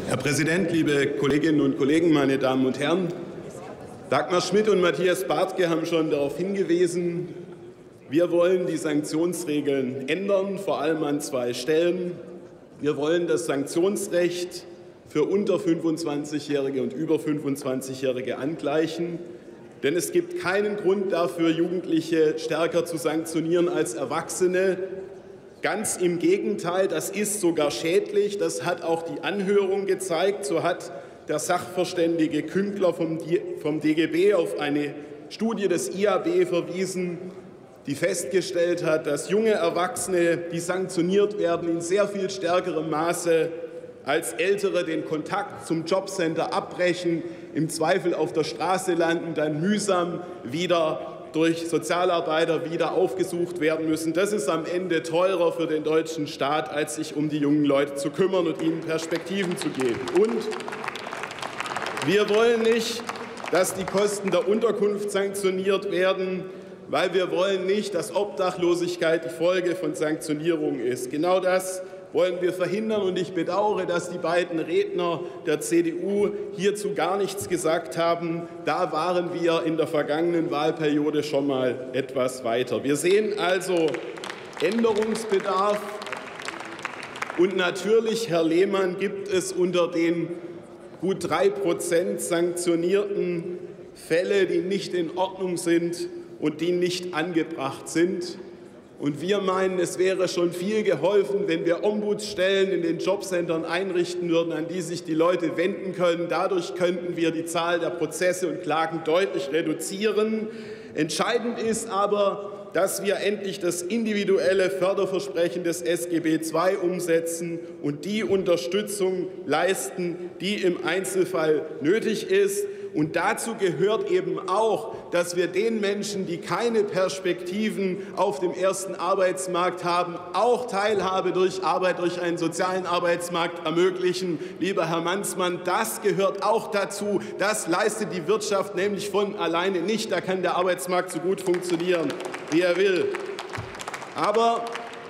Herr Präsident, liebe Kolleginnen und Kollegen, meine Damen und Herren! Dagmar Schmidt und Matthias Bartke haben schon darauf hingewiesen, wir wollen die Sanktionsregeln ändern, vor allem an zwei Stellen. Wir wollen das Sanktionsrecht für unter 25-Jährige und über 25-Jährige angleichen. Denn es gibt keinen Grund dafür, Jugendliche stärker zu sanktionieren als Erwachsene. Ganz im Gegenteil, das ist sogar schädlich. Das hat auch die Anhörung gezeigt. So hat der Sachverständige Künkler vom DGB auf eine Studie des IAB verwiesen, die festgestellt hat, dass junge Erwachsene, die sanktioniert werden, in sehr viel stärkerem Maße als Ältere den Kontakt zum Jobcenter abbrechen, im Zweifel auf der Straße landen, dann mühsam wieder durch Sozialarbeiter wieder aufgesucht werden müssen. Das ist am Ende teurer für den deutschen Staat, als sich um die jungen Leute zu kümmern und ihnen Perspektiven zu geben. Und wir wollen nicht, dass die Kosten der Unterkunft sanktioniert werden, weil wir wollen nicht, dass Obdachlosigkeit die Folge von Sanktionierung ist. Genau das wollen wir verhindern. Und ich bedauere, dass die beiden Redner der CDU hierzu gar nichts gesagt haben. Da waren wir in der vergangenen Wahlperiode schon mal etwas weiter. Wir sehen also Änderungsbedarf. Und natürlich, Herr Lehmann, gibt es unter den gut 3% sanktionierten Fälle, die nicht in Ordnung sind und die nicht angebracht sind. Und wir meinen, es wäre schon viel geholfen, wenn wir Ombudsstellen in den Jobcentern einrichten würden, an die sich die Leute wenden können. Dadurch könnten wir die Zahl der Prozesse und Klagen deutlich reduzieren. Entscheidend ist aber, dass wir endlich das individuelle Förderversprechen des SGB II umsetzen und die Unterstützung leisten, die im Einzelfall nötig ist. Und dazu gehört eben auch, dass wir den Menschen, die keine Perspektiven auf dem ersten Arbeitsmarkt haben, auch Teilhabe durch Arbeit, durch einen sozialen Arbeitsmarkt ermöglichen. Lieber Herr Mannsmann, das gehört auch dazu. Das leistet die Wirtschaft nämlich von alleine nicht. Da kann der Arbeitsmarkt so gut funktionieren, wie er will. Aber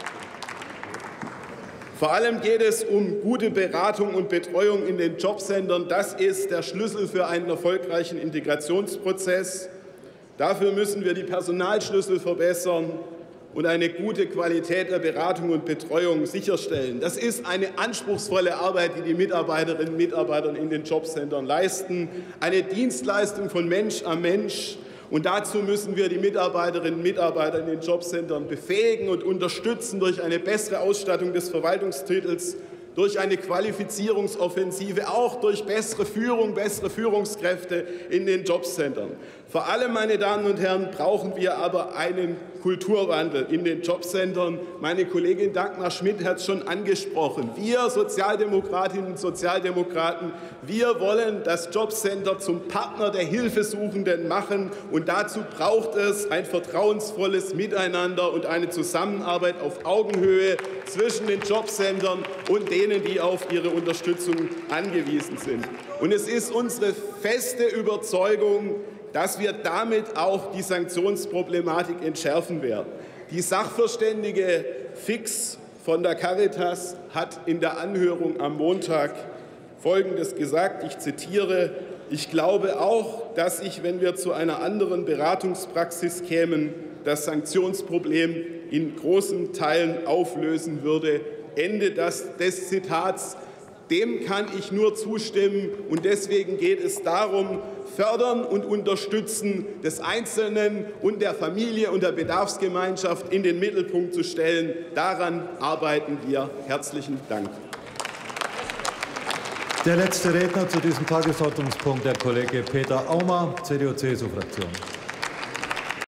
vor allem geht es um gute Beratung und Betreuung in den Jobcentern. Das ist der Schlüssel für einen erfolgreichen Integrationsprozess. Dafür müssen wir die Personalschlüssel verbessern und eine gute Qualität der Beratung und Betreuung sicherstellen. Das ist eine anspruchsvolle Arbeit, die die Mitarbeiterinnen und Mitarbeiter in den Jobcentern leisten, eine Dienstleistung von Mensch an Mensch. Und dazu müssen wir die Mitarbeiterinnen und Mitarbeiter in den Jobcentern befähigen und unterstützen durch eine bessere Ausstattung des Verwaltungstitels, durch eine Qualifizierungsoffensive, auch durch bessere Führung, bessere Führungskräfte in den Jobcentern. Vor allem, meine Damen und Herren, brauchen wir aber einen Kulturwandel in den Jobcentern. Meine Kollegin Dagmar Schmidt hat es schon angesprochen. Wir Sozialdemokratinnen und Sozialdemokraten, wir wollen das Jobcenter zum Partner der Hilfesuchenden machen. Und dazu braucht es ein vertrauensvolles Miteinander und eine Zusammenarbeit auf Augenhöhe zwischen den Jobcentern und denen, die auf ihre Unterstützung angewiesen sind. Und es ist unsere feste Überzeugung, dass wir damit auch die Sanktionsproblematik entschärfen werden. Die Sachverständige Fix von der Caritas hat in der Anhörung am Montag Folgendes gesagt, ich zitiere: Ich glaube auch, dass sich, wenn wir zu einer anderen Beratungspraxis kämen, das Sanktionsproblem in großen Teilen auflösen würde. Ende des Zitats. Dem kann ich nur zustimmen. Und deswegen geht es darum, Fördern und Unterstützen des Einzelnen und der Familie und der Bedarfsgemeinschaft in den Mittelpunkt zu stellen. Daran arbeiten wir. Herzlichen Dank. Der letzte Redner zu diesem Tagesordnungspunkt, der Kollege Peter Aumer, CDU-CSU-Fraktion.